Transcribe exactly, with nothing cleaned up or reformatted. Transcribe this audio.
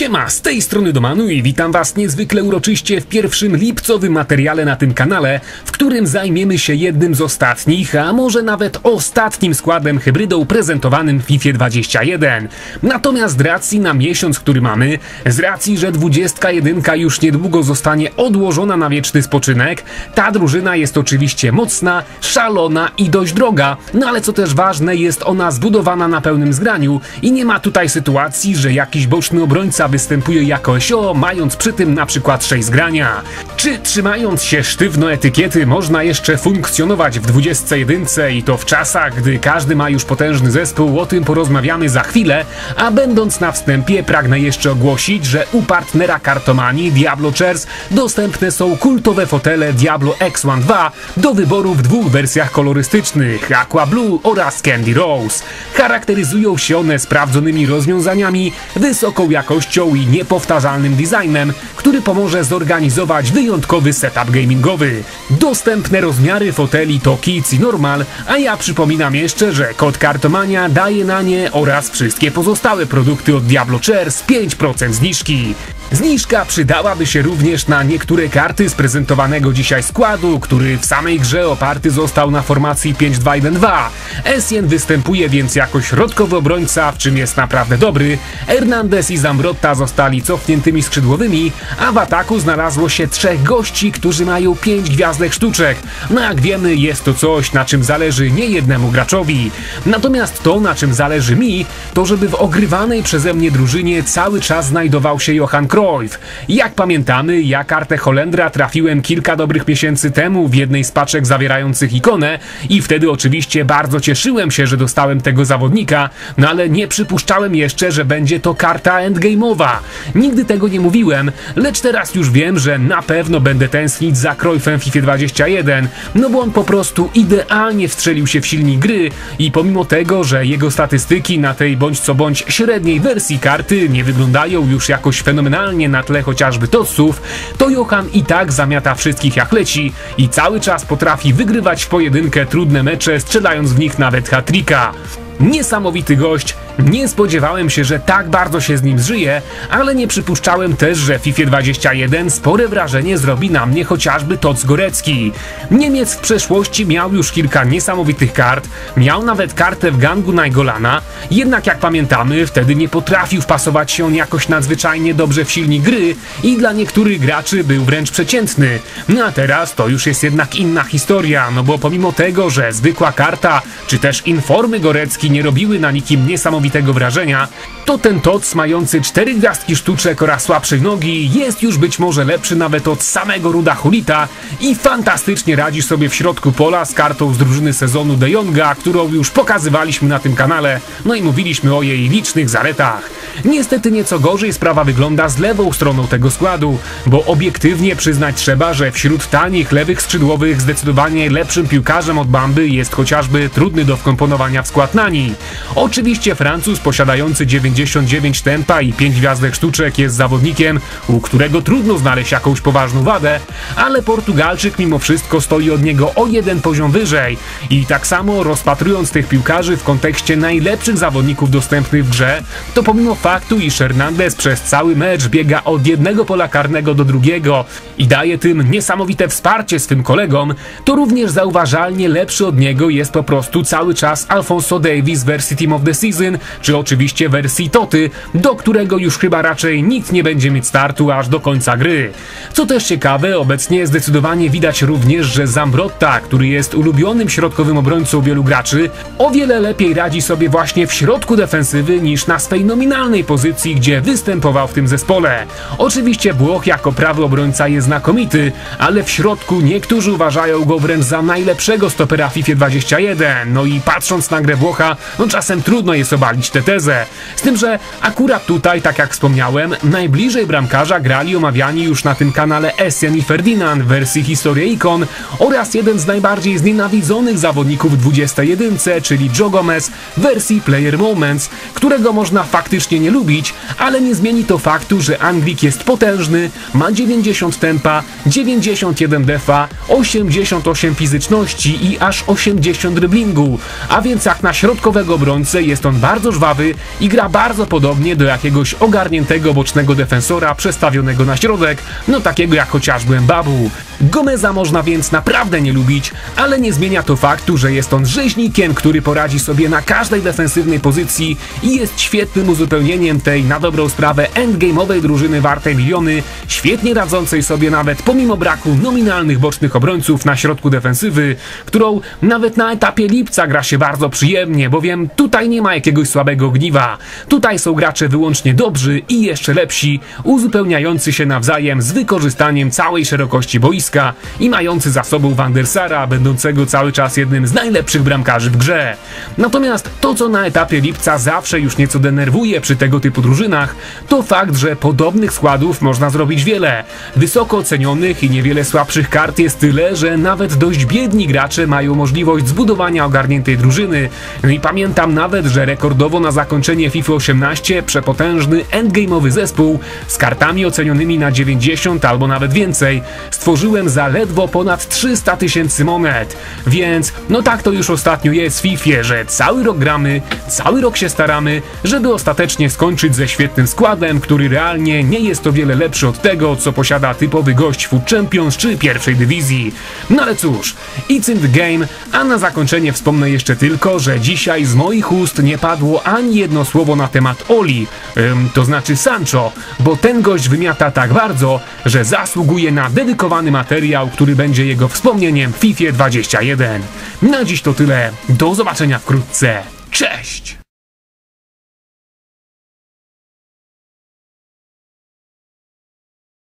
Siema, z tej strony Domanu i witam was niezwykle uroczyście w pierwszym lipcowym materiale na tym kanale, w którym zajmiemy się jednym z ostatnich, a może nawet ostatnim składem hybrydą prezentowanym w FIFA dwadzieścia jeden. Natomiast z racji na miesiąc, który mamy, z racji, że dwudziestka jeden już niedługo zostanie odłożona na wieczny spoczynek, ta drużyna jest oczywiście mocna, szalona i dość droga, no ale co też ważne, jest ona zbudowana na pełnym zgraniu i nie ma tutaj sytuacji, że jakiś boczny obrońca występuje jako S O, mając przy tym na przykład sześć zgrania. Czy trzymając się sztywno etykiety można jeszcze funkcjonować w dwudziestce jeden i to w czasach, gdy każdy ma już potężny zespół? O tym porozmawiamy za chwilę, a będąc na wstępie pragnę jeszcze ogłosić, że u partnera kartomanii Diablo Chairs dostępne są kultowe fotele Diablo X jeden dwa do wyboru w dwóch wersjach kolorystycznych, Aqua Blue oraz Candy Rose. Charakteryzują się one sprawdzonymi rozwiązaniami, wysoką jakością i niepowtarzalnym designem, który pomoże zorganizować wyjątkowy setup gamingowy. Dostępne rozmiary foteli to Kids i Normal, a ja przypominam jeszcze, że kod Kartomania daje na nie oraz wszystkie pozostałe produkty od Diablo Chairs pięć procent zniżki. Zniżka przydałaby się również na niektóre karty z prezentowanego dzisiaj składu, który w samej grze oparty został na formacji pięć dwa jeden dwa. Essien występuje więc jako środkowy obrońca, w czym jest naprawdę dobry. Hernandez i Zambrotta zostali cofniętymi skrzydłowymi, a w ataku znalazło się trzech gości, którzy mają pięć gwiazdek sztuczek. No jak wiemy, jest to coś, na czym zależy nie jednemu graczowi. Natomiast to, na czym zależy mi, to żeby w ogrywanej przeze mnie drużynie cały czas znajdował się Johan Cruyff. Jak pamiętamy, ja kartę Holendra trafiłem kilka dobrych miesięcy temu w jednej z paczek zawierających ikonę i wtedy oczywiście bardzo cieszyłem się, że dostałem tego zawodnika, no ale nie przypuszczałem jeszcze, że będzie to karta endgame'owa. Nigdy tego nie mówiłem, lecz teraz już wiem, że na pewno będę tęsknić za Cruyffem w FIFA dwadzieścia jeden, no bo on po prostu idealnie wstrzelił się w silnik gry i pomimo tego, że jego statystyki na tej bądź co bądź średniej wersji karty nie wyglądają już jakoś fenomenalnie na tle chociażby totsów, to Johan i tak zamiata wszystkich jak leci i cały czas potrafi wygrywać w pojedynkę trudne mecze, strzelając w nich nawet hat-tricka. Niesamowity gość, nie spodziewałem się, że tak bardzo się z nim zżyje, ale nie przypuszczałem też, że w FIFA dwadzieścia jeden spore wrażenie zrobi na mnie chociażby Tots Gorecki. Niemiec w przeszłości miał już kilka niesamowitych kart, miał nawet kartę w gangu Naingolana, jednak jak pamiętamy, wtedy nie potrafił wpasować się on jakoś nadzwyczajnie dobrze w silnik gry i dla niektórych graczy był wręcz przeciętny. No a teraz to już jest jednak inna historia, no bo pomimo tego, że zwykła karta, czy też informy Gorecki nie robiły na nikim niesamowitego wrażenia, to ten Tots mający cztery gwiazdki sztuczek oraz słabszej nogi jest już być może lepszy nawet od samego Ruda Hulita i fantastycznie radzi sobie w środku pola z kartą z drużyny sezonu De Jonga, którą już pokazywaliśmy na tym kanale, no i mówiliśmy o jej licznych zaletach. Niestety nieco gorzej sprawa wygląda z lewą stroną tego składu, bo obiektywnie przyznać trzeba, że wśród tanich lewych skrzydłowych zdecydowanie lepszym piłkarzem od Bamby jest chociażby trudny do wkomponowania w skład Nani. Oczywiście Francuz posiadający dziewięćdziesiąt dziewięć tempa i pięć gwiazdek sztuczek jest zawodnikiem, u którego trudno znaleźć jakąś poważną wadę, ale Portugalczyk mimo wszystko stoi od niego o jeden poziom wyżej i tak samo rozpatrując tych piłkarzy w kontekście najlepszych zawodników dostępnych w grze, to pomimo faktu, iż Hernandez przez cały mecz biega od jednego pola karnego do drugiego i daje tym niesamowite wsparcie swym kolegom, to również zauważalnie lepszy od niego jest po prostu cały czas Alphonso Davies w wersji Team of the Season, czy oczywiście wersji Toty, do którego już chyba raczej nikt nie będzie mieć startu aż do końca gry. Co też ciekawe, obecnie zdecydowanie widać również, że Zambrotta, który jest ulubionym środkowym obrońcą wielu graczy, o wiele lepiej radzi sobie właśnie w środku defensywy niż na swej nominalnej pozycji, gdzie występował w tym zespole. Oczywiście Włoch jako prawy obrońca jest znakomity, ale w środku niektórzy uważają go wręcz za najlepszego stopera w FIFA dwadzieścia jeden, no i patrząc na grę Włocha, no czasem trudno jest obalić tę tezę. Z tym, że akurat tutaj, tak jak wspomniałem, najbliżej bramkarza grali omawiani już na tym kanale Essien i Ferdinand w wersji Historia Ikon oraz jeden z najbardziej znienawidzonych zawodników w dwudziestej jedynce, czyli Joe Gomez w wersji Player Moments, którego można faktycznie nie lubić, ale nie zmieni to faktu, że Anglik jest potężny, ma dziewięćdziesiąt tempa, dziewięćdziesiąt jeden defa, osiemdziesiąt osiem fizyczności i aż osiemdziesiąt driblingu, a więc jak na środku środkowego obrońcę jest on bardzo żwawy i gra bardzo podobnie do jakiegoś ogarniętego bocznego defensora przestawionego na środek, no takiego jak chociażby Mbabu. Gomeza można więc naprawdę nie lubić, ale nie zmienia to faktu, że jest on rzeźnikiem, który poradzi sobie na każdej defensywnej pozycji i jest świetnym uzupełnieniem tej na dobrą sprawę endgame'owej drużyny wartej miliony, świetnie radzącej sobie nawet pomimo braku nominalnych bocznych obrońców na środku defensywy, którą nawet na etapie lipca gra się bardzo przyjemnie, bowiem tutaj nie ma jakiegoś słabego ogniwa. Tutaj są gracze wyłącznie dobrzy i jeszcze lepsi, uzupełniający się nawzajem z wykorzystaniem całej szerokości boiska i mający za sobą Van der Sara, będącego cały czas jednym z najlepszych bramkarzy w grze. Natomiast to, co na etapie lipca zawsze już nieco denerwuje przy tego typu drużynach, to fakt, że podobnych składów można zrobić wiele. Wysoko ocenionych i niewiele słabszych kart jest tyle, że nawet dość biedni gracze mają możliwość zbudowania ogarniętej drużyny. I pamiętam nawet, że rekordowo na zakończenie FIFA osiemnaście przepotężny endgame'owy zespół z kartami ocenionymi na dziewięćdziesiąt albo nawet więcej stworzyłem za ledwo ponad trzysta tysięcy monet. Więc no tak to już ostatnio jest w FIFA, że cały rok gramy, cały rok się staramy, żeby ostatecznie skończyć ze świetnym składem, który realnie nie jest o wiele lepszy od tego, co posiada typowy gość Foot Champions czy pierwszej dywizji. No ale cóż, it's in the game, a na zakończenie wspomnę jeszcze tylko, że dzisiaj z moich ust nie padło ani jedno słowo na temat Oli, ym, to znaczy Sancho, bo ten gość wymiata tak bardzo, że zasługuje na dedykowany materiał, który będzie jego wspomnieniem w FIFA dwadzieścia jeden. Na dziś to tyle, do zobaczenia wkrótce, cześć!